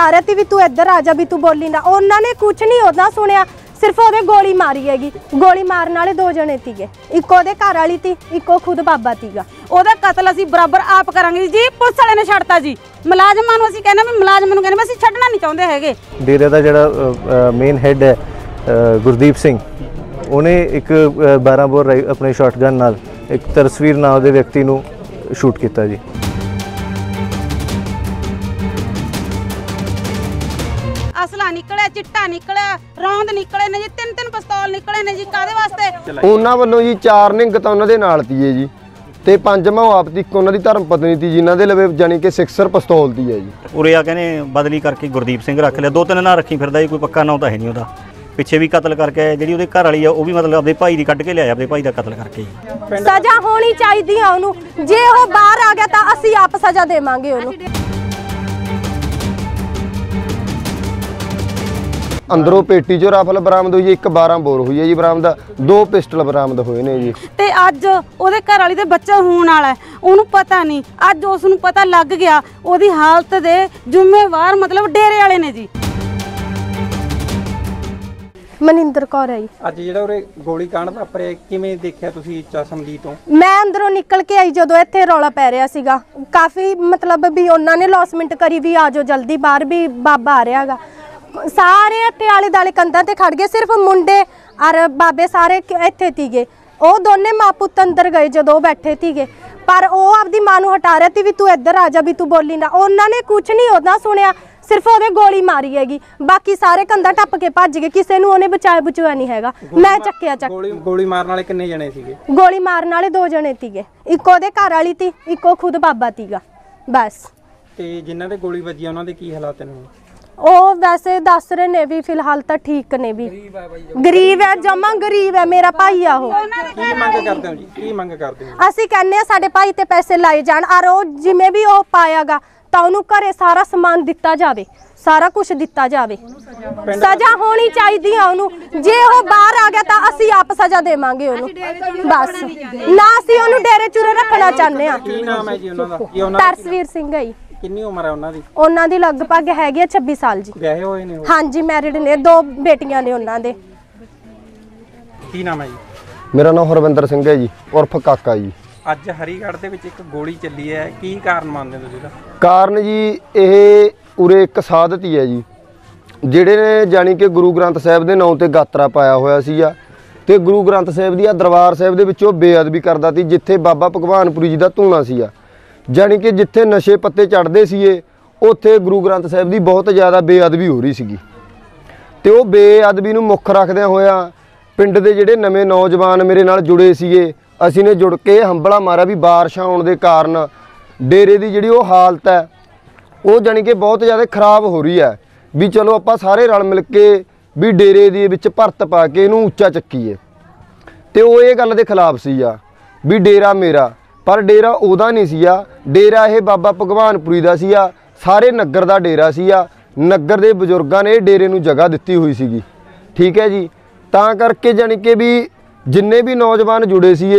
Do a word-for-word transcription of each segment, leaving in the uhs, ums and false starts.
हटा रहे थे भी तू इधर आ जा भी तू बोली ना। उन्होंने कुछ नहीं उदा सुनिया, सिर्फ वो गोली मारी हैगी। गोली मारने वाले दो जने थे, एक ओहदे घर वाली थी, एक खुद बाबा तीगा। ओहदा कतल असीं बराबर आप करांगे जी। पुलिस वाले ने छड्डता जी, मुलाजमां नूं असीं कहने भी मुलाजमां नूं कहने असीं छड्डना नहीं चाहुंदे हैगे। डेरे दा जिहड़ा मेन हैड है गुरदीप सिंह, उन्हें एक बारह बोर अपने शॉटगन नाल एक तरसवीर नाम के व्यक्ति नूं शूट किया जी। असला निकलिया, चिट्टा निकलिया, रौंद निकले ने जी, तीन तीन पिस्तौल निकले ने जी। कादे वास्ते? उन्हां वल्लों जी चार निंग तां उन्हां दे नाल तीए जी, ते पंजवां आप दी इक उन्हां दी धर्म पत्नी थी जिन्हां दे लवे जानी कि सिक्सर पिस्तौल दी है जी। उरे आ कहने बदली करके गुरदीप सिंह रख लिया, दो तीन नाम रखी फिरदा जी, कोई पक्का नाम तो है नहीं उहदा। पिछे भी कतल करके जी उहदे घर वाली आ वो भी मतलब अपने भाई दी कढ के लिया, अपने भाई दा कतल करके। सजा होनी चाहिए ओनू, जे वो बाहर आ गया तो असीं आप सजा देवांगे ओनू। अंदरों पेटी चो राफल बरामद हुई है, एक बारह बोर हुई है जी बरामद, दो पिस्टल बरामद हुए ने जी। ते अज ओहदे घर वाली दे बच्चा होने वाला है, उन्होंने पता नहीं, अज उस नूं पता लग गया। ओहदी हालत दे जिम्मेवार मतलब डेरे वाले ने जी। मनिंदर कौर है जी। ਅੱਜ ਜਿਹੜਾ ਉਰੇ ਗੋਲੀ ਕਾਂਡ ਵਾਪਰਿਆ ਕਿਵੇਂ ਦੇਖਿਆ ਤੁਸੀਂ ਚਸ਼ਮਦੀਦ ਤੋਂ? मैं अंदरों निकल के आई जो इत्थे रौला पै रहा सीगा, काफ़ी मतलब भी उन्होंने लॉसमेंट करी भी आ जाओ जल्दी बाहर भी बाबा आ रहा गा। सारे इत्थे आले दाले कंधां ते खड़ गए, सिर्फ मुंडे और बाबे सारे इत्थे तीगे। वो दोने माँ पुत अंदर गए जो बैठे तीगे, पर वो आपदी मां नूं हटा रहे थे भी तू इधर आ जा भी तू बोली ना। उन्होंने कुछ नहीं उदा सुनिया, सिर्फ वो गोली मारी हैगी, बाकी सारे कंधा टप के भज गए, किसी नूं उन्हें बचाया बचुआ नहीं हैगा। मैं चक्किया चक गोली गोली मारन वाले किन्ने जने सीगे? गोली मारन वाले दो जने थे, एक ओहदे घर वाली थी, एक खुद बाबा तीगा बस। ते जिन्हां दे गोली वजी उन्हां दे की हालात ने? ओ वैसे दस रहे ने भी फिलहाल तो ठीक ने भी, गरीब है, जमा गरीब है, मेरा भाई आ वो। की मंग करदे हो जी, की मंग करदे हो? असीं कहने साडे भाई ते पैसे लाए जाण, और ओ जिवें भी ओ पायागा तो उन्होंने घरे सारा समान दिता जाए, सारा कुछ दिता जाए। सजा होनी चाहिए ओनू, जे वो बाहर आ गया तो असीं आप सजा देवांगे ओनू बस। ना असीं ओनू डेरे चूरे रखना चाहते हैं। की नाम है जी उन्हां दा? की उन्हां तरसवीर सिंह है। किन्नी उम्र है उन्हां दी? उन्हां दी लगभग हैगी छब्बीस साल जी। विआहे होए ने? हाँ जी मैरिड ने, दो बेटियां ने उन्हां दे। की नाम है जी? मेरा नाम हरविंदर सिंह है जी, उर्फ काका जी। ਅੱਜ ਹਰੀਗੜ੍ਹ ਦੇ ਵਿੱਚ ਇੱਕ ਗੋਲੀ ਚੱਲੀ ਹੈ, ਕੀ ਕਾਰਨ ਮੰਨਦੇ ਤੁਸੀਂ ਇਹਦਾ? ਕਾਰਨ ਜੀ ਇਹ ਉਰੇ ਇੱਕ ਸਾਧਤ ਹੀ ਹੈ ਜੀ, ਜਿਹੜੇ ਨੇ ਜਾਣੀ ਕਿ ਗੁਰੂ ਗ੍ਰੰਥ ਸਾਹਿਬ ਦੇ ਨਾਂ ਤੇ ਗਾਤਰਾ ਪਾਇਆ ਹੋਇਆ ਸੀਗਾ, ਤੇ ਗੁਰੂ ਗ੍ਰੰਥ ਸਾਹਿਬ ਦੀ ਆ ਦਰਬਾਰ ਸਾਹਿਬ ਦੇ ਵਿੱਚੋਂ ਬੇਅਦਬੀ ਕਰਦਾ ਸੀ, ਜਿੱਥੇ ਬਾਬਾ ਭਗਵਾਨਪੁਰੀ ਜੀ ਦਾ ਧੂਣਾ ਸੀਗਾ। ਜਾਣੀ ਕਿ ਜਿੱਥੇ ਨਸ਼ੇ ਪੱਤੇ ਚੜਦੇ ਸੀਗੇ ਉੱਥੇ ਗੁਰੂ ਗ੍ਰੰਥ ਸਾਹਿਬ ਦੀ ਬਹੁਤ ਜ਼ਿਆਦਾ ਬੇਅਦਬੀ ਹੋ ਰਹੀ ਸੀਗੀ, ਤੇ ਉਹ ਬੇਅਦਬੀ ਨੂੰ ਮੁੱਖ ਰੱਖਦਿਆਂ ਹੋਇਆ ਪਿੰਡ ਦੇ ਜਿਹੜੇ ਨਵੇਂ ਨੌਜਵਾਨ ਮੇਰੇ ਨਾਲ ਜੁੜੇ ਸੀਗੇ, ਅਸੀਂ ਨੇ जुड़ के हंबला मारा भी बारिशां आने के कारण डेरे की जी हालत है वो जानी कि बहुत ज़्यादा खराब हो रही है। भी चलो आप सारे रल मिल के भी डेरे दे विच भरत पा के इनू उच्चा चक्कीए, तो वो ये गल के खिलाफ सीगा भी डेरा मेरा, पर डेरा उहदा नहीं सीगा, डेरा ये बाबा भगवानपुरी दा सीगा, सारे नगर का डेरा सीगा, नगर के बजुर्गों ने डेरे नू जगह दी हुई सी। ठीक है जी, तां करके जानी कि भी जिन्ने भी नौजवान जुड़े सीगे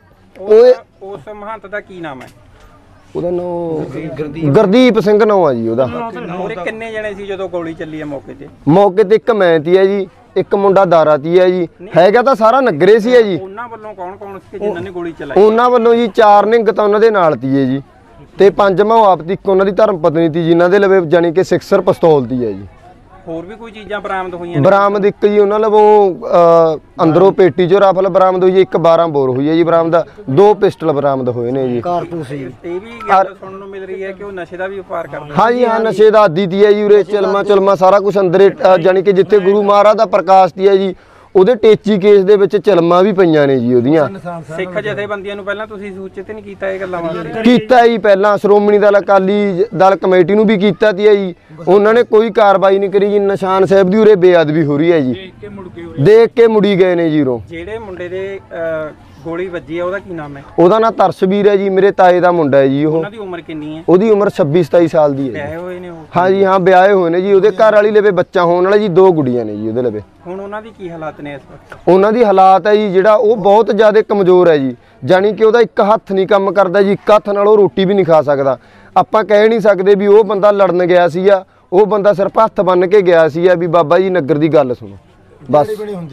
उस महंत दा की नाम है? ਉਹਦਾ ਨਾਮ ਗੁਰਦੀਪ ਸਿੰਘ ਨਾਮ ਆ ਜੀ ਉਹਦਾ। ਉਹਦੇ ਕਿੰਨੇ ਜਣੇ ਸੀ ਜਦੋਂ ਗੋਲੀ ਚੱਲੀ ਹੈ ਮੌਕੇ ਤੇ? ਮੌਕੇ ਤੇ ਇੱਕ ਮੈਂ ਤੀ ਹੈ ਜੀ, ਇੱਕ ਮੁੰਡਾ ਦਾਰਾ ਤੀ ਹੈ ਜੀ, ਹੈਗਾ ਤਾਂ ਸਾਰਾ ਨਗਰੇ ਸੀ ਹੈ ਜੀ। ਉਹਨਾਂ ਵੱਲੋਂ ਕੌਣ ਕੌਣ ਸੀ ਜਿਨ੍ਹਾਂ ਨੇ ਗੋਲੀ ਚਲਾਈ? ਉਹਨਾਂ ਵੱਲੋਂ ਜੀ ਚਾਰ ਨਿੰਗ ਤਾਂ ਉਹਨਾਂ ਦੇ ਨਾਲ ਤੀ ਹੈ ਜੀ, ਤੇ ਪੰਜਵਾਂ ਆਪ ਦੀ ਇੱਕ ਉਹਨਾਂ ਦੀ ਧਰਮ ਪਤਨੀ ਤੀ ਜਿਨ੍ਹਾਂ ਦੇ ਲਵੇ ਜਾਨੀ ਕਿ ਸਿਕਸਰ ਪਿਸਤੌਲ ਤੀ ਹੈ ਜੀ। ਹੋਰ ਵੀ ਕੋਈ ਚੀਜ਼ਾਂ ਬਰਾਮਦ ਹੋਈਆਂ ਨੇ? ਬਰਾਮਦ ਇੱਕ ਜੀ ਉਹਨਾਂ ਲਵੋਂ ਅੰਦਰੋਂ ਪੇਟੀ ਚੋਂ ਰਾਫਲ ਬਰਾਮਦ ਹੋਈ ਹੈ, ਇੱਕ ਬਾਰ੍ਹਾਂ ਬੋਰ ਹੋਈ ਹੈ ਜੀ ਬਰਾਮਦ, ਦੋ ਪਿਸਟਲ ਬਰਾਮਦ ਹੋਏ ਨੇ ਜੀ। ਕਾਰਤੂਸ ਜੀ। ਇਹ ਵੀ ਗੱਲ ਸੁਣਨ ਨੂੰ ਮਿਲ ਰਹੀ ਹੈ ਕਿ ਉਹ ਨਸ਼ੇ ਦਾ ਵੀ ਵਪਾਰ ਕਰਦਾ? ਹਾਂ ਜੀ ਹਾਂ, ਨਸ਼ੇ ਦਾ ਆਦੀ ਤੀ ਹੈ ਜੀ, ਉਰੇ ਚਲਮਾ ਚਲਮਾ ਸਾਰਾ ਕੁਝ ਅੰਦਰੇ ਜਾਨੀ ਕਿ ਜਿੱਥੇ ਗੁਰੂ ਮਹਾਰਾਜ ਦਾ ਪ੍ਰਕਾਸ਼ ਤੀ ਹੈ ਜੀ, ਉਹਦੇ ਟੇਚੀ ਕੇਸ ਦੇ ਵਿੱਚ ਚਲਮਾ ਵੀ ਪਈਆਂ ਨੇ ਜੀ ਉਹਦੀਆਂ। ਸਿੱਖ ਜਥੇਬੰਦੀਆਂ ਨੂੰ ਪਹਿਲਾਂ ਤੁਸੀਂ ਸੂਚਿਤ ਨਹੀਂ ਕੀਤਾ ਇਹ ਗੱਲਾਂ ਬਾਰੇ? ਕੀਤਾ ਜੀ, ਪਹਿਲਾਂ ਸ਼੍ਰੋਮਣੀ ਦਲ ਅਕਾਲੀ ਦਲ ਕਮੇਟੀ ਨੂੰ ਵੀ ਕੀਤਾ ਤੀ ਹੈ ਜੀ, ਉਹਨਾਂ ਨੇ ਕੋਈ ਕਾਰਵਾਈ ਨਹੀਂ ਕਰੀ ਜੀ। ਨਿਸ਼ਾਨ ਸਾਹਿਬ ਦੀ ਉਰੇ ਬੇਅਦਬੀ ਹੋ ਰਹੀ ਹੈ ਜੀ, ਦੇਖ ਕੇ ਮੁੜੀ ਗਏ ਨੇ ਜੀ ਉਰੋਂ। ਜਿਹੜੇ ਮੁੰਡੇ ਦੇ ਗੋਲੀ ਵੱਜੀ ਹੈ ਉਹਦਾ ਕੀ ਨਾਮ ਹੈ? ਉਹਦਾ ਨਾਮ ਤਰਸਵੀਰ ਹੈ ਜੀ, ਮੇਰੇ ਤਾਏ ਦਾ ਮੁੰਡਾ ਹੈ ਜੀ। ਉਹ ਉਹਨਾਂ ਦੀ ਉਮਰ ਕਿੰਨੀ ਹੈ? ਉਹਦੀ ਉਮਰ ਛੱਬੀ ਸਤਾਈ ਸਾਲ ਦੀ ਹੈ। ਵਿਆਹੇ ਹੋਏ ਨੇ ਉਹ? ਹਾਂ ਜੀ ਹਾਂ, ਵਿਆਹੇ ਹੋਏ ਨੇ ਜੀ, ਉਹਦੇ ਘਰ ਵਾਲੀ ਲਵੇ ਬੱਚਾ ਹੋਣ ਵਾਲਾ ਜੀ, ਦੋ ਗੁੜੀਆਂ ਨੇ ਜੀ ਉਹਦੇ ਲਵੇ। ਹੁਣ ਉਹਨਾਂ ਦੀ ਕੀ ਹਾਲਾਤ ਨੇ ਇਸ ਵਕਤ? ਉਹਨਾਂ ਦੀ ਹਾਲਾਤ ਹੈ ਜੀ ਜਿਹੜਾ ਉਹ ਬਹੁਤ ਜ਼ਿਆਦਾ ਕਮਜ਼ੋਰ ਹੈ ਜੀ, ਜਾਨੀ ਕਿ ਉਹਦਾ ਇੱਕ ਹੱਥ ਨਹੀਂ ਕੰਮ ਕਰਦਾ ਜੀ, ਇੱਕ ਹੱਥ ਨਾਲ ਉਹ ਰੋਟੀ ਵੀ ਨਹੀਂ ਖਾ ਸਕਦਾ। ਆਪਾਂ ਕਹਿ ਨਹੀਂ ਸਕਦੇ ਵੀ ਉਹ ਬੰਦਾ ਲੜਨ ਗਿਆ ਸੀਗਾ, ਉਹ ਬੰਦਾ ਸਿਰਫ ਹੱਥ ਬੰਨ ਕੇ ਗਿਆ ਸੀ ਵੀ ਬਾਬਾ ਜੀ ਨਗਰ ਦੀ ਗੱਲ ਸੁਣੋ ਬਸ।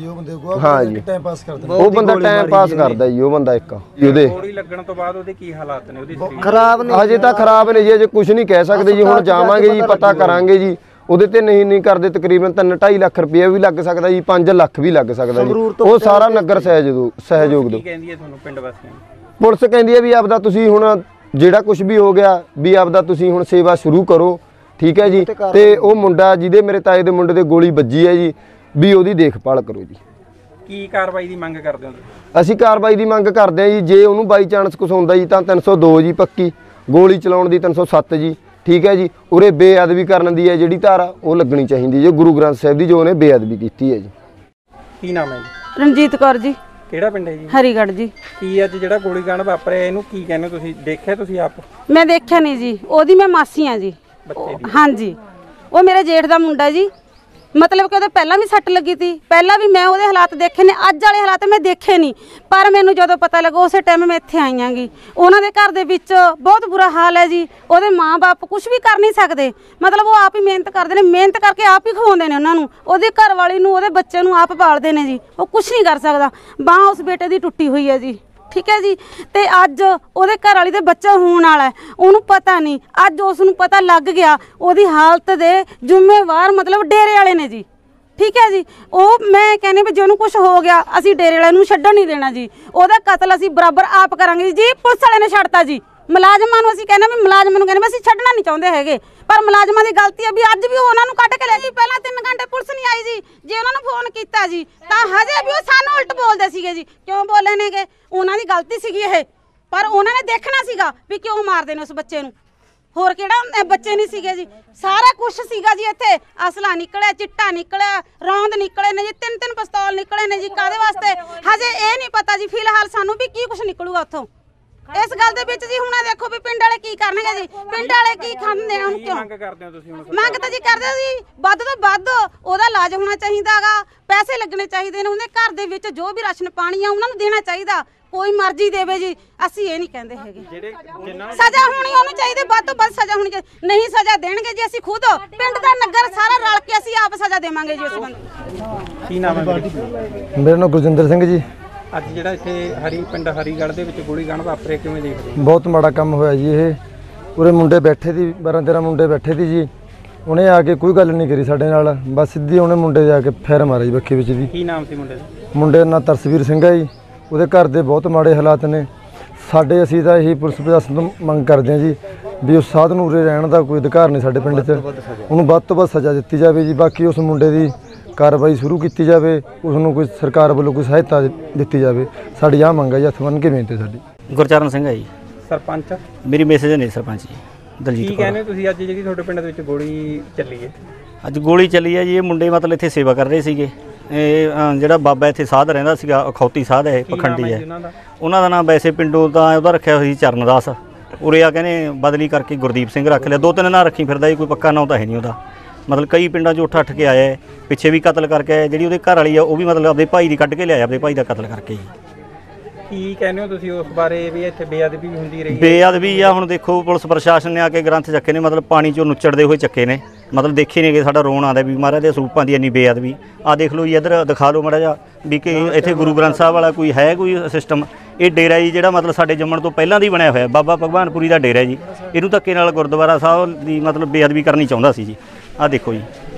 ਹਾਂ ਜੀ ਉਹ ਬੰਦਾ ਟਾਈਮ ਪਾਸ ਕਰਦਾ ਜੀ, ਉਹ ਬੰਦਾ ਇੱਕ ਉਹਦੇ ਗੋਲੀ ਲੱਗਣ ਤੋਂ ਬਾਅਦ ਉਹਦੇ ਕੀ ਹਾਲਾਤ ਨੇ ਉਹਦੀ ਸਰੀਰ ਖਰਾਬ ਨੇ ਹਜੇ ਤਾਂ ਖਰਾਬ ਨੇ ਜੀ, ਅਜੇ ਕੁਝ ਨਹੀਂ ਕਹਿ ਸਕਦੇ ਜੀ। ਹੁਣ ਜਾਵਾਂਗੇ ਜੀ, ਪਤਾ ਕਰਾਂਗੇ ਜੀ। ਉਹਦੇ ਤੇ ਨਹੀਂ ਨਹੀਂ ਕਰਦੇ ਤਕਰੀਬਨ ਤਿੰਨ ਢਾਈ ਲੱਖ ਰੁਪਏ ਵੀ ਲੱਗ ਸਕਦਾ ਜੀ, ਪੰਜ ਲੱਖ ਵੀ ਲੱਗ ਸਕਦਾ ਜੀ। ਉਹ ਸਾਰਾ ਨਗਰ ਸਹਿਯੋਗ ਸਹਿਯੋਗ ਦੋ। ਕੀ ਕਹਿੰਦੀ ਹੈ ਤੁਹਾਨੂੰ ਪਿੰਡ ਵਾਸੀਆਂ ਨੂੰ? ਪੁਲਿਸ ਕਹਿੰਦੀ ਹੈ ਵੀ ਆਪਦਾ ਤੁਸੀਂ ਹੁਣ ਜਿਹੜਾ ਕੁਝ ਵੀ ਹੋ ਗਿਆ ਵੀ ਆਪਦਾ ਤੁਸੀਂ ਹੁਣ ਸੇਵਾ ਸ਼ੁਰੂ ਕਰੋ, ਠੀਕ ਹੈ ਜੀ। ਤੇ ਉਹ ਮੁੰਡਾ ਜਿਹਦੇ ਮੇਰੇ ਤਾਏ ਦੇ ਮੁੰਡੇ ਤੇ ਗੋਲੀ ਵੱਜੀ ਹੈ ਜੀ, ਵੀ ਉਹਦੀ ਦੇਖਭਾਲ ਕਰੋ ਜੀ। ਕੀ ਕਾਰਵਾਈ ਦੀ ਮੰਗ ਕਰਦੇ ਹੋ ਤੁਸੀਂ? ਅਸੀਂ ਕਾਰਵਾਈ ਦੀ ਮੰਗ ਕਰਦੇ ਹਾਂ ਜੀ। ਜੇ ਉਹਨੂੰ ਬਾਈ ਚਾਂਸ ਕੁਛ ਹੁੰਦਾ ਜੀ ਤਾਂ ਤਿੰਨ ਸੌ ਦੋ ਜੀ ਪੱਕੀ, ਗੋਲੀ ਚਲਾਉਣ ਦੀ ਤਿੰਨ ਸੌ ਸੱਤ ਜੀ, ਠੀਕ ਹੈ ਜੀ। ਉਰੇ ਬੇਅਦਬੀ ਕਰਨ ਦੀ ਹੈ ਜਿਹੜੀ ਧਾਰਾ ਉਹ ਲੱਗਣੀ ਚਾਹੀਦੀ ਜੋ ਗੁਰੂ ਗ੍ਰੰਥ ਸਾਹਿਬ ਦੀ ਜੋ ਉਹਨੇ ਬੇਅਦਬੀ ਕੀਤੀ ਹੈ ਜੀ। ਕੀ ਨਾਮ ਹੈ ਜੀ? ਰਣਜੀਤ ਕੌਰ ਜੀ, ਕਿਹੜਾ ਪਿੰਡ ਹੈ ਜੀ? ਹਰੀਗੜ੍ਹ ਜੀ। ਕੀ ਅੱਜ ਜਿਹੜਾ ਗੋਲੀकांड ਵਾਪਰਿਆ ਇਹਨੂੰ ਕੀ ਕਹਿੰਦੇ ਹੋ ਤੁਸੀਂ? ਦੇਖਿਆ ਤੁਸੀਂ ਆਪ? ਮੈਂ ਦੇਖਿਆ ਨਹੀਂ ਜੀ, ਉਹਦੀ ਮੈਂ ਮਾਸੀ ਆ ਜੀ। ਬੱਚੇ ਦੀ? ਹਾਂਜੀ, ਉਹ ਮੇਰੇ ਜੇਠ ਦਾ ਮੁੰਡਾ ਜੀ। ਮਤਲਬ ਕਿ ਉਹਦੇ ਪਹਿਲਾਂ ਵੀ ਸੱਟ ਲੱਗੀ ਸੀ, ਪਹਿਲਾਂ ਵੀ ਮੈਂ ਉਹਦੇ ਹਾਲਾਤ ਦੇਖੇ ਨੇ, ਅੱਜ ਵਾਲੇ ਹਾਲਾਤ ਮੈਂ ਦੇਖੇ ਨਹੀਂ। ਪਰ ਮੈਨੂੰ ਜਦੋਂ ਪਤਾ ਲੱਗਾ ਉਸੇ ਟਾਈਮ ਮੈਂ ਇੱਥੇ ਆਈ ਆਂਗੀ। ਉਹਨਾਂ ਦੇ ਘਰ ਦੇ ਵਿੱਚ ਬਹੁਤ ਬੁਰਾ ਹਾਲ ਹੈ ਜੀ। ਉਹਦੇ ਮਾਂ-ਬਾਪ ਕੁਝ ਵੀ ਕਰ ਨਹੀਂ ਸਕਦੇ, ਮਤਲਬ ਉਹ ਆਪ ਹੀ ਮਿਹਨਤ ਕਰਦੇ ਨੇ, ਮਿਹਨਤ ਕਰਕੇ ਆਪ ਹੀ ਖਵਾਉਂਦੇ ਨੇ ਉਹਨਾਂ ਨੂੰ। ਉਹਦੀ ਘਰ ਵਾਲੀ ਨੂੰ, ਉਹਦੇ ਬੱਚੇ ਨੂੰ ਆਪ ਪਾਲਦੇ ਨੇ ਜੀ। ਉਹ ਕੁਝ ਨਹੀਂ ਕਰ ਸਕਦਾ। ਬਾਂਹ ਉਸ ਬੇਟੇ ਦੀ ਟੁੱਟੀ ਹੋਈ ਹੈ ਜੀ, ਠੀਕ ਹੈ ਜੀ। ਤੇ ਅੱਜ ਉਹਦੇ ਘਰ ਵਾਲੀ ਦੇ ਬੱਚਾ ਹੋਣ ਵਾਲਾ ਹੈ, ਉਹਨੂੰ ਪਤਾ ਨਹੀਂ। ਅੱਜ ਉਸ ਨੂੰ ਪਤਾ ਲੱਗ ਗਿਆ। ਉਹਦੀ ਹਾਲਤ ਦੇ ਜ਼ਿੰਮੇਵਾਰ ਮਤਲਬ ਡੇਰੇ ਵਾਲੇ ਨੇ ਜੀ, ਠੀਕ ਹੈ ਜੀ। ਉਹ ਮੈਂ ਕਹਿੰਦੀ ਵੀ ਜੇ ਉਹਨੂੰ ਕੁਝ ਹੋ ਗਿਆ ਅਸੀਂ ਡੇਰੇ ਵਾਲਿਆਂ ਨੂੰ ਛੱਡਣ ਨਹੀਂ ਦੇਣਾ ਜੀ। ਉਹਦਾ ਕਤਲ ਅਸੀਂ ਬਰਾਬਰ ਆਪ ਕਰਾਂਗੇ ਜੀ। ਪੁਲਿਸ ਵਾਲੇ ਨੇ ਛੱਡਤਾ ਜੀ, ਮੁਲਾਜ਼ਮਾਂ ਨੂੰ ਅਸੀਂ ਕਹਿੰਦੇ ਵੀ ਮੁਲਾਜ਼ਮਾਂ ਨੂੰ ਕਹਿੰਦੇ ਵੀ ਅਸੀਂ ਛੱਡਣਾ ਨਹੀਂ ਚਾਹੁੰਦੇ ਹੈਗੇ, ਪਰ ਮੁਲਾਜ਼ਮਾਂ ਦੀ ਗਲਤੀ ਹੈ ਵੀ ਅੱਜ ਵੀ ਉਹਨਾਂ ਨੂੰ ਕੱਢ ਕੇ ਲੈ ਗਈ। ਪਹਿਲਾਂ ਤਿੰਨ ਘੰਟੇ ਪੁਲਿਸ ਨਹੀਂ ਆਈ ਜੀ। ਜੇ ਉਹਨਾਂ ਨੂੰ ਫੋਨ ਕੀਤਾ ਜੀ ਤਾਂ ਹਜੇ ਵੀ ਉਹ ਸਾਨੂੰ ਉਲਟ ਬੋਲਦੇ ਸੀਗੇ ਜੀ। ਕਿਉਂ ਬੋਲੇ ਨੇਗੇ? ਉਹਨਾਂ ਦੀ ਗਲਤੀ ਸੀਗੀ ਇਹ, ਪਰ ਉਹਨਾਂ ਨੇ ਦੇਖਣਾ ਸੀਗਾ ਵੀ ਕਿਉਂ ਮਾਰਦੇ ਨੇ ਉਸ ਬੱਚੇ ਨੂੰ। ਹੋਰ ਕਿਹੜਾ ਬੱਚੇ ਨਹੀਂ ਸੀਗੇ ਜੀ, ਸਾਰਾ ਕੁਝ ਸੀਗਾ ਜੀ। ਇੱਥੇ ਅਸਲਾ ਨਿਕਲਿਆ, ਚਿੱਟਾ ਨਿਕਲਿਆ, ਰੌਂਦ ਨਿਕਲੇ ਨੇ ਜੀ, ਤਿੰਨ ਤਿੰਨ ਪਿਸਤੌਲ ਨਿਕਲੇ ਨੇ ਜੀ। ਕਾਹਦੇ ਵਾਸਤੇ ਹਜੇ ਇਹ ਨਹੀਂ ਪਤਾ ਜੀ ਫਿਲਹਾਲ ਸਾਨੂੰ ਵੀ ਕੀ ਕੁਝ ਨਿਕਲੂਗਾ ਉੱਥੋਂ। ਇਸ ਗੱਲ ਦੇ ਵਿੱਚ ਜੀ ਹੁਣ ਦੇਖੋ ਵੀ ਪਿੰਡ ਵਾਲੇ ਕੀ ਕਰਨਗੇ ਜੀ, ਪਿੰਡ ਵਾਲੇ ਕੀ ਖਾਂਦੇ ਨੇ। ਹੁਣ ਕਿਉਂ ਮੰਗ ਕਰਦੇ ਹੋ ਤੁਸੀਂ ਹੁਣ? ਮੰਗ ਤਾਂ ਜੀ ਕਰਦੇ ਜੀ ਵੱਧ ਤੋਂ ਵੱਧ ਉਹਦਾ ਇਲਾਜ ਹੋਣਾ ਚਾਹੀਦਾਗਾ, ਪੈਸੇ ਲੱਗਣੇ ਚਾਹੀਦੇ ਨੇ। ਉਹਦੇ ਘਰ ਦੇ ਵਿੱਚ ਜੋ ਵੀ ਰਾਸ਼ਨ ਪਾਣੀ ਆ ਉਹਨਾਂ ਨੂੰ ਦੇਣਾ ਚਾਹੀਦਾ। ਕੋਈ ਮਰਜ਼ੀ ਦੇਵੇ ਜੀ, ਅਸੀਂ ਇਹ ਨਹੀਂ ਕਹਿੰਦੇ ਹੈਗੇ। ਜਿਹੜੇ ਜਿਨ੍ਹਾਂ ਨੂੰ ਸਜ਼ਾ ਹੋਣੀ ਉਹਨੂੰ ਚਾਹੀਦੀ, ਵੱਧ ਤੋਂ ਵੱਧ ਸਜ਼ਾ ਹੋਣੀ ਚਾਹੀਦੀ। ਨਹੀਂ ਸਜ਼ਾ ਦੇਣਗੇ ਜੀ ਅਸੀਂ ਖੁਦ ਪਿੰਡ ਦਾ ਨਗਰ ਸਾਰਾ ਰਲ ਕੇ ਅਸੀਂ ਆਪ ਸਜ਼ਾ ਦੇਵਾਂਗੇ ਜੀ ਉਸ ਬੰਦੇ। ਕੀ ਨਾਮ ਹੈ? ਮੇਰਾ ਨਾਮ ਗੁਰਜਿੰਦਰ ਸਿੰਘ ਜੀ। ਅੱਜ ਜਿਹੜਾ ਇੱਥੇ ਹਰੀ ਪਿੰਡ ਹਰੀਗੜ੍ਹ ਦੇ ਵਿੱਚ ਗੋਲੀकांड ਵਾਪਰਿਆ ਕਿਵੇਂ ਦੇਖਦੇ ਹੋ? ਬਹੁਤ ਮਾੜਾ ਕੰਮ ਹੋਇਆ ਜੀ ਇਹ। ਉਰੇ ਮੁੰਡੇ ਬੈਠੇ ਸੀ, ਬਾਰਾਂ ਤੇਰਾਂ ਮੁੰਡੇ ਬੈਠੇ ਸੀ ਜੀ। ਉਹਨੇ ਆ ਕੇ ਕੋਈ ਗੱਲ ਨਹੀਂ ਕਰੀ ਸਾਡੇ ਨਾਲ, ਬਸ ਸਿੱਧੀ ਉਹਨੇ ਮੁੰਡੇ ਜਾ ਕੇ ਫੇਰ ਮਾਰਿਆ ਜੀ ਬੱਖੀ ਵਿੱਚ ਜੀ। ਕੀ ਨਾਮ ਸੀ ਮੁੰਡੇ ਦਾ? ਮੁੰਡੇ ਦਾ ਨਾਂ ਤਰਸਵੀਰ ਸਿੰਘ ਹੈ ਜੀ। ਉਹਦੇ ਘਰ ਦੇ ਬਹੁਤ ਮਾੜੇ ਹਾਲਾਤ ਨੇ। ਸਾਡੇ ਅਸੀਂ ਤਾਂ ਇਹੀ ਪੁਲਿਸ ਪ੍ਰਸ਼ਾਸਨ ਤੋਂ ਮੰਗ ਕਰਦੇ ਹਾਂ ਜੀ ਵੀ ਉਸ ਸਾਧ ਨੂੰ ਉਰੇ ਰਹਿਣ ਦਾ ਕੋਈ ਅਧਿਕਾਰ ਨਹੀਂ ਸਾਡੇ ਪਿੰਡ 'ਚ। ਉਹਨੂੰ ਵੱਧ ਤੋਂ ਵੱਧ ਸਜ਼ਾ ਦਿੱਤੀ ਜਾਵੇ ਜੀ। ਬਾਕੀ ਉਸ ਮੁੰਡੇ ਦੀ ਕਾਰਵਾਈ ਸ਼ੁਰੂ ਕੀਤੀ ਜਾਵੇ, ਉਸ ਨੂੰ ਕੋਈ ਸਰਕਾਰ ਵੱਲੋਂ ਕੋਈ ਸਹਾਇਤਾ ਦਿੱਤੀ ਜਾਵੇ। ਸਾਡੀ ਆਹ ਮੰਗ ਹੈ ਜੀ, ਹੱਥ ਬੰਨ੍ਹ ਕੇ ਬੇਨਤੀ ਸਾਡੀ। ਗੁਰਚਰਨ ਸਿੰਘ ਹੈ ਜੀ ਸਰਪੰਚ। ਮੇਰੀ ਮੈਸੇਜ ਨੇ ਸਰਪੰਚ ਜੀ ਦਲਜੀਤ ਕੀ ਕੌਰ। ਕਹਿੰਦੇ ਤੁਸੀਂ ਅੱਜ ਜਿਹੜੀ ਤੁਹਾਡੇ ਪਿੰਡ ਦੇ ਵਿੱਚ ਗੋਲੀ ਚੱਲੀ ਹੈ? ਅੱਜ ਗੋਲੀ ਚੱਲੀ ਹੈ ਜੀ। ਇਹ ਮੁੰਡੇ ਮਤਲਬ ਇੱਥੇ ਸੇਵਾ ਕਰ ਰਹੇ ਸੀਗੇ। ਇਹ ਅ, ਜਿਹੜਾ ਬਾਬਾ ਇੱਥੇ ਸਾਧ ਰਹਿੰਦਾ ਸੀਗਾ, ਅਖੌਤੀ ਸਾਧ ਹੈ, ਪਖੰਡੀ ਹੈ। ਉਹਨਾਂ ਦਾ ਉਹਨਾਂ ਦਾ ਨਾਮ ਵੈਸੇ ਪਿੰਡੋਂ ਤਾਂ ਉਹਦਾ ਰੱਖਿਆ ਹੋਇਆ ਸੀ ਚਰਨਦਾਸ। ਉਰੇ ਆ ਕਹਿੰਦੇ ਬਦਲੀ ਕਰਕੇ ਗੁਰਦੀਪ ਸਿੰਘ ਰੱਖ ਲਿਆ। ਦੋ ਤਿੰਨ ਨਾਂ ਰੱਖੀ ਫਿਰਦਾ ਜੀ, ਕੋਈ ਪੱਕਾ ਨਾਂ ਤਾਂ ਹੈ ਨਹੀਂ ਉਹਦਾ। ਮਤਲਬ ਕਈ ਪਿੰਡਾਂ 'ਚ ਉੱਠ ਅੱਠ ਕੇ ਆਇਆ ਹੈ, ਪਿੱਛੇ ਵੀ ਕਤਲ ਕਰਕੇ ਆਇਆ। ਜਿਹੜੀ ਉਹਦੇ ਘਰ ਵਾਲੀ ਆ ਉਹ ਵੀ ਮਤਲਬ ਆਪਣੇ ਭਾਈ ਦੀ ਕੱਢ ਕੇ ਲਿਆਇਆ, ਆਪਣੇ ਭਾਈ ਦਾ ਕਤਲ ਕਰਕੇ ਜੀ। ਕੀ ਕਹਿੰਦੇ ਹੋ ਤੁਸੀਂ ਉਸ ਬਾਰੇ ਵੀ ਇੱਥੇ ਬੇਅਦਬੀ ਹੁੰਦੀ ਰਹੀ ਹੈ? ਬੇਅਦਬੀ ਆ ਹੁਣ ਦੇਖੋ ਪੁਲਿਸ ਪ੍ਰਸ਼ਾਸਨ ਨੇ ਆ ਕੇ ਗ੍ਰੰਥ ਚੱਕੇ ਨੇ, ਮਤਲਬ ਪਾਣੀ 'ਚੋਂ ਨੁੱਚੜਦੇ ਹੋਏ ਚੱਕੇ ਨੇ। ਮਤਲਬ ਦੇਖੇ ਨੇਗੇ, ਸਾਡਾ ਰੋਣ ਆਉਂਦਾ ਵੀ ਮਹਾਰਾਜ ਦੇ ਸਰੂਪਾਂ ਦੀ ਇੰਨੀ ਬੇਅਦਬੀ। ਆ ਦੇਖ ਲਓ ਜੀ, ਇੱਧਰ ਦਿਖਾ ਲਓ ਮਾੜਾ ਜਿਹਾ ਵੀ ਕਿ ਇੱਥੇ ਗੁਰੂ ਗ੍ਰੰਥ ਸਾਹਿਬ ਵਾਲਾ ਕੋਈ ਹੈ ਕੋਈ ਸਿਸਟਮ। ਇਹ ਡੇਰਾ ਜੀ ਜਿਹੜਾ ਮਤਲਬ ਸਾਡੇ ਜੰਮਣ ਤੋਂ ਪਹਿਲਾਂ ਦੀ ਬਣਿਆ ਹੋਇਆ ਬਾਬਾ ਭਗਵਾਨਪੁਰੀ ਦਾ ਡੇਰਾ ਜੀ। ਇਹਨੂੰ ਧੱਕੇ ਨਾਲ ਗੁਰਦੁਆਰਾ ਸਾਹਿਬ ਦੀ ਮਤਲਬ ਬੇਅਦਬੀ ਕਰਨੀ ਚਾਹੁੰਦਾ ਸੀ ਜੀ। ਆ ਦੇਖੋ ਜੀ,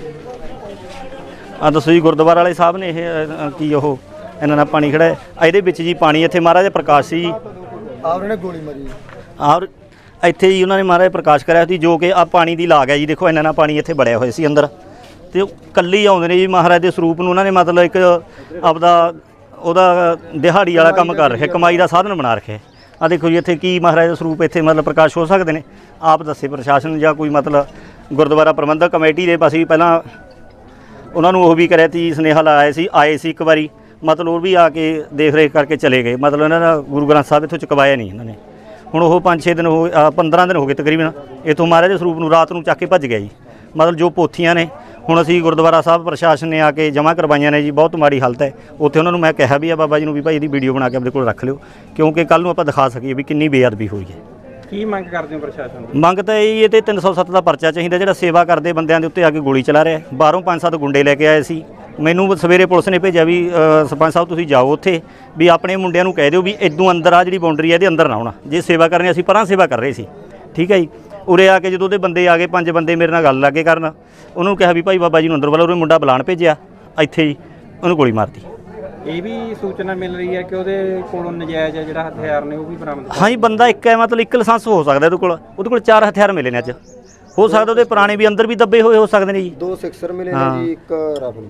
ਆ ਦੱਸੋ ਜੀ ਗੁਰਦੁਆਰਾ ਵਾਲੇ ਸਾਹਿਬ ਨੇ ਇਹ ਅ, ਕੀ ਉਹ ਇਹਨਾਂ ਨਾਲ ਪਾਣੀ ਖੜਾ ਹੈ। ਇਹਦੇ ਵਿੱਚ ਜੀ ਪਾਣੀ ਇੱਥੇ ਮਹਾਰਾਜ ਪ੍ਰਕਾਸ਼ ਸੀ ਜੀ। ਆਪ ਨੇ ਗੋਲੀ ਮਾਰੀ ਔਰ ਇੱਥੇ ਜੀ ਉਹਨਾਂ ਨੇ ਮਹਾਰਾਜ ਪ੍ਰਕਾਸ਼ ਕਰਿਆ ਸੀ, ਜੋ ਕਿ ਆ ਪਾਣੀ ਦੀ ਲਾਗ ਹੈ ਜੀ। ਦੇਖੋ ਇਹਨਾਂ ਨਾਲ ਪਾਣੀ ਇੱਥੇ ਬੜਿਆ ਹੋਇਆ ਸੀ ਅੰਦਰ, ਤੇ ਉਹ ਇਕੱਲੇ ਹੀ ਆਉਂਦੇ ਨੇ ਜੀ ਮਹਾਰਾਜ ਦੇ ਸਰੂਪ ਨੂੰ। ਉਹਨਾਂ ਨੇ ਮਤਲਬ ਇੱਕ ਆਪਦਾ ਉਹਦਾ ਦਿਹਾੜੀ ਵਾਲਾ ਕੰਮ ਕਰ ਰੱਖਿਆ, ਕਮਾਈ ਦਾ ਸਾਧਨ ਬਣਾ ਰੱਖਿਆ। ਆ ਦੇਖੋ ਜੀ ਇੱਥੇ ਕੀ ਮਹਾਰਾਜ ਦਾ ਸਰੂਪ ਇੱਥੇ ਮਤਲਬ ਪ੍ਰਕਾਸ਼ ਹੋ ਸਕਦੇ ਨੇ? ਆਪ ਦੱਸੇ ਪ੍ਰਸ਼ਾਸਨ ਜਾਂ ਕੋਈ ਮਤਲਬ ਗੁਰਦੁਆਰਾ ਪ੍ਰਬੰਧਕ ਕਮੇਟੀ ਦੇ ਪਾਸੇ ਵੀ ਪਹਿਲਾਂ ਉਹਨਾਂ ਨੂੰ ਉਹ ਵੀ ਕਰਿਆ ਸੀ, ਸੁਨੇਹਾ ਲਾਇਆ ਸੀ, ਆਏ ਸੀ ਇੱਕ ਵਾਰੀ, ਮਤਲਬ ਉਹ ਵੀ ਆ ਕੇ ਦੇਖ ਰੇਖ ਕਰਕੇ ਚਲੇ ਗਏ। ਮਤਲਬ ਇਹਨਾਂ ਦਾ ਗੁਰੂ ਗ੍ਰੰਥ ਸਾਹਿਬ ਇੱਥੋਂ ਚੁਕਵਾਇਆ ਨਹੀਂ ਇਹਨਾਂ ਨੇ। ਹੁਣ ਉਹ ਪੰਜ ਛੇ ਦਿਨ ਹੋ ਪੰਦਰਾਂ ਦਿਨ ਹੋ ਗਏ ਤਕਰੀਬਨ ਇੱਥੋਂ ਮਹਾਰਾਜ ਦੇ ਸਰੂਪ ਨੂੰ ਰਾਤ ਨੂੰ ਚੱਕ ਕੇ ਭੱਜ ਗਿਆ ਜੀ। ਮਤਲਬ ਜੋ ਪੋਥੀਆਂ ਨੇ ਹੁਣ ਅਸੀਂ ਗੁਰਦੁਆਰਾ ਸਾਹਿਬ ਪ੍ਰਸ਼ਾਸਨ ਨੇ ਆ ਕੇ ਜਮ੍ਹਾਂ ਕਰਵਾਈਆਂ ਨੇ ਜੀ। ਬਹੁਤ ਮਾੜੀ ਹਾਲਤ ਹੈ ਉੱਥੇ। ਉਹਨਾਂ ਨੂੰ ਮੈਂ ਕਿਹਾ ਵੀ ਆ ਬਾਬਾ ਜੀ ਨੂੰ ਵੀ ਭਾਈ ਇਹਦੀ ਵੀਡੀਓ ਬਣਾ ਕੇ ਆਪਣੇ ਕੋਲ ਰੱਖ ਲਿਓ, ਕਿਉਂਕਿ ਕੱਲ੍ਹ ਨੂੰ ਆਪਾਂ ਦਿਖਾ ਸਕੀਏ ਵੀ ਕਿੰਨੀ ਬੇਅਦਬੀ ਹੋਈ ਹੈ। ਕੀ ਮੰਗ ਕਰਦੇ ਹੋ ਪ੍ਰਸ਼ਾਸਨ ਤੋਂ? ਮੰਗ ਤਾਂ ਇਹ ਇਹ ਤੇ ਤਿੰਨ ਸੌ ਸੱਤ ਦਾ ਪਰਚਾ ਚਾਹੀਦਾ, ਜਿਹੜਾ ਸੇਵਾ ਕਰਦੇ ਬੰਦਿਆਂ ਦੇ ਉੱਤੇ ਆ ਕੇ ਗੋਲੀ ਚਲਾ ਰਿਹਾ। ਬਾਹਰੋਂ ਪੰਜ ਸੱਤ ਗੁੰਡੇ ਲੈ ਕੇ ਆਏ ਸੀ। ਮੈਨੂੰ ਸਵੇਰੇ ਪੁਲਿਸ ਨੇ ਭੇਜਿਆ ਵੀ ਅ, ਸਰਪੰਚ ਸਾਹਿਬ ਤੁਸੀਂ ਜਾਓ ਉੱਥੇ ਵੀ ਆਪਣੇ ਮੁੰਡਿਆਂ ਨੂੰ ਕਹਿ ਦਿਓ ਵੀ ਇਦੋਂ ਅੰਦਰ ਆ ਜਿਹੜੀ ਬਾਉਂਡਰੀ ਹੈ ਇਹਦੇ ਅੰਦਰ ਨਾ ਆਉਣਾ। ਜੇ ਸੇਵਾ ਕਰਨੀ ਅਸੀਂ ਪਰਾਂ ਸੇਵਾ ਕਰ ਰਹੇ ਸੀ, ਠੀਕ ਹੈ ਜੀ। ਉਰੇ ਆ ਕੇ ਜਦੋਂ ਉਹਦੇ ਬੰਦੇ ਆ ਗਏ, ਪੰਜ ਬੰਦੇ ਮੇਰੇ ਨਾਲ ਗੱਲ ਲੱਗੇ ਕਰਨ, ਉਹਨੂੰ ਕਿਹਾ ਵੀ ਭਾਈ ਬਾਬਾ ਜੀ ਨੂੰ ਅੰਦਰ ਵਾਲਾ, ਉਹਨੇ ਮੁੰਡਾ ਬੁਲਾਣ ਭੇਜਿਆ, ਇੱਥੇ ਹੀ ਉਹਨੂੰ ਗੋਲੀ ਮਾਰਤੀ। ਇਹ ਵੀ ਸੂਚਨਾ ਮਿਲ ਰਹੀ ਹੈ ਕਿ ਉਹਦੇ ਕੋਲੋਂ ਨਜਾਇਜ਼ ਜਿਹੜਾ ਹਥਿਆਰ ਨੇ ਉਹ ਵੀ ਬਰਾਮਦ ਹਾਂ ਜੀ, ਬੰਦਾ ਇੱਕ ਹੈ, ਮਤਲਬ ਇੱਕ ਲਾਇਸੈਂਸ ਹੋ ਸਕਦਾ ਉਹਦੇ ਕੋਲ, ਉਹਦੇ ਕੋਲ ਚਾਰ ਹਥਿਆਰ ਮਿਲੇ ਨੇ ਅੱਜ। ਹੋ ਸਕਦਾ ਉਹਦੇ ਪੁਰਾਣੇ ਵੀ ਅੰਦਰ ਵੀ ਦੱਬੇ ਹੋਏ ਹੋ ਸਕਦੇ ਨੇ ਜੀ। ਦੋ ਸਿਕਸਰ ਮਿਲੇ ਨੇ ਜੀ, ਇੱਕ ਰਾਫਲ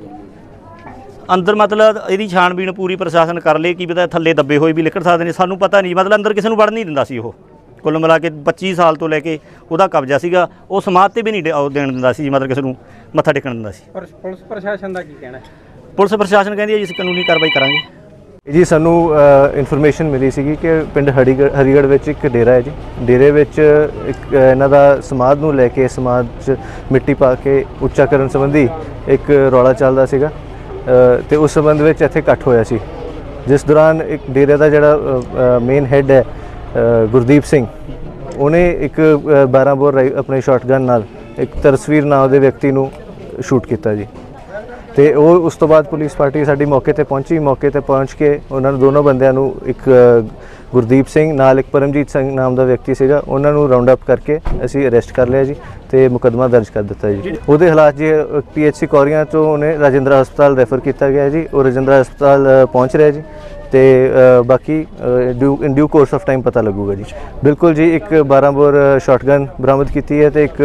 ਅੰਦਰ ਮਤਲਬ ਇਹਦੀ ਛਾਣਬੀਣ ਪੂਰੀ ਪ੍ਰਸ਼ਾਸਨ ਕਰ ਲੇ, ਕੀ ਪਤਾ ਥੱਲੇ ਦੱਬੇ ਹੋਏ ਵੀ ਨਿਕਲ ਸਕਦੇ ਨੇ, ਸਾਨੂੰ ਪਤਾ ਨਹੀਂ। ਮਤਲਬ ਅੰਦਰ ਕਿਸੇ ਨੂੰ ਵੜ ਨਹੀਂ ਦਿੰਦਾ ਸੀ ਉਹ। ਕੁੱਲ ਮਿਲਾ ਕੇ ਪੱਚੀ ਸਾਲ ਤੋਂ ਲੈ ਕੇ ਉਹਦਾ ਕਬਜ਼ਾ ਸੀਗਾ। ਉਹ ਸਮਾਧ ਤੇ ਵੀ ਨਹੀਂ ਡੇ- ਉਹ ਦੇਣ ਦਿੰਦਾ ਸੀ, ਮਤਲਬ ਕਿਸੇ ਨੂੰ ਮੱਥਾ ਟੇਕਣ ਦਿੰਦਾ ਸੀ। ਪਰ ਪੁਲਿਸ ਪ੍ਰਸ਼ਾਸਨ ਦਾ ਕੀ ਕਹਿਣਾ ਹੈ? ਪੁਲਿਸ ਪ੍ਰਸ਼ਾਸਨ ਕਹਿੰਦੀ ਹੈ ਜੀ ਅਸੀਂ ਕਾਨੂੰਨੀ ਕਾਰਵਾਈ ਕਰਾਂਗੇ। ਜੀ ਸਾਨੂੰ ਇਨਫੋਰਮੇਸ਼ਨ ਮਿਲੀ ਸੀਗੀ ਕਿ ਪਿੰਡ ਹਰੀਗੜ੍ਹ ਹਰੀਗੜ੍ਹ ਵਿੱਚ ਇੱਕ ਡੇਰਾ ਹੈ ਜੀ। ਡੇਰੇ ਵਿੱਚ ਇੱਕ ਅ, ਇਹਨਾਂ ਦਾ ਸਮਾਧ ਨੂੰ ਲੈ ਕੇ, ਸਮਾਧ 'ਚ ਮਿੱਟੀ ਪਾ ਕੇ ਉੱਚਾ ਕਰਨ ਸੰਬੰਧੀ ਇੱਕ ਰੌਲਾ ਚੱਲਦਾ ਸੀਗਾ ਅ, ਤੇ ਉਸ ਸੰਬੰਧ ਵਿੱਚ ਇੱਥੇ ਇਕੱਠ ਹੋਇਆ ਸੀ, ਜਿਸ ਦੌਰਾਨ ਇੱਕ ਡੇਰੇ ਦਾ ਜਿਹੜਾ ਮੇਨ ਹੈੱਡ ਹੈ ਅ, ਗੁਰਦੀਪ ਸਿੰਘ, ਉਹਨੇ ਇੱਕ ਬਾਰਾਂ ਬੋਰ ਰਾਈ ਆਪਣੇ ਸ਼ਾਟਗਨ ਨਾਲ ਇੱਕ ਤਰਸਵੀਰ ਨਾਂ ਦੇ ਵਿਅਕਤੀ ਨੂੰ ਸ਼ੂਟ ਕੀਤਾ ਜੀ। ਤੇ ਉਹ ਉਸ ਤੋਂ ਬਾਅਦ ਪੁਲਿਸ ਪਾਰਟੀ ਸਾਡੀ ਮੌਕੇ ਤੇ ਪਹੁੰਚੀ। ਮੌਕੇ ਤੇ ਪਹੁੰਚ ਕੇ ਉਹਨਾਂ ਨੂੰ, ਦੋਨੋਂ ਬੰਦਿਆਂ ਨੂੰ, ਇੱਕ ਗੁਰਦੀਪ ਸਿੰਘ ਨਾਲ ਇੱਕ ਪਰਮਜੀਤ ਸਿੰਘ ਨਾਮ ਦਾ ਵਿਅਕਤੀ ਸੀਗਾ, ਉਹਨਾਂ ਨੂੰ ਰਾਉਂਡ ਅਪ ਕਰਕੇ ਅਸੀਂ ਅਰੈਸਟ ਕਰ ਲਿਆ ਜੀ ਤੇ ਮੁਕੱਦਮਾ ਦਰਜ ਕਰ ਦਿੱਤਾ ਜੀ। ਉਹਦੇ ਹਾਲਾਤ ਜੀ ਪੀਐਚਸੀ ਕੌਰੀਆਂ ਤੋਂ ਉਹਨੇ ਰਾਜਿੰਦਰਾ ਹਸਪਤਾਲ ਰੈਫਰ ਕੀਤਾ ਗਿਆ ਜੀ। ਉਹ ਰਾਜਿੰਦਰਾ ਹਸਪਤਾਲ ਅ, ਪਹੁੰਚ ਰਿਹਾ ਜੀ ਤੇ ਅ, ਬਾਕੀ due in due course of time ਪਤਾ ਲੱਗੂਗਾ ਜੀ। ਬਿਲਕੁਲ ਜੀ, ਇੱਕ ਬਾਰਾਂ ਬੋਰ ਸ਼ਾਟਗਨ ਬਰਾਮਦ ਕੀਤੀ ਹੈ ਤੇ ਇੱਕ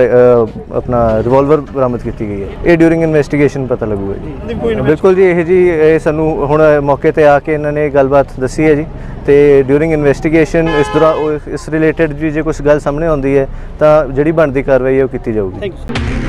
ਅ, ਆਪਣਾ ਰਿਵਾਲਵਰ ਬਰਾਮਦ ਕੀਤੀ ਗਈ ਹੈ। ਇਹ ਡਿਊਰਿੰਗ ਇਨਵੈਸਟੀਗੇਸ਼ਨ ਪਤਾ ਲੱਗੂਗਾ ਜੀ। ਬਿਲਕੁਲ ਜੀ, ਇਹ ਜੀ ਇਹ ਸਾਨੂੰ ਹੁਣ ਮੌਕੇ ਤੇ ਆ ਕੇ ਇਹਨਾਂ ਨੇ ਗੱਲਬਾਤ ਦੱਸੀ ਹੈ ਜੀ ਤੇ ਡਿਊਰਿੰਗ ਇਨਵੈਸਟੀਗੇਸ਼ਨ ਇਸ ਦੌਰਾਨ ਇਸ ਰਿਲੇਟਡ ਵੀ ਜੇ ਕੁਝ ਗੱਲ ਸਾਹਮਣੇ ਆਉਂਦੀ ਹੈ ਤਾਂ ਜਿਹੜੀ ਬਣਦੀ ਕਾਰਵਾਈ ਹੈ ਉਹ ਕੀਤੀ ਜਾਊਗੀ।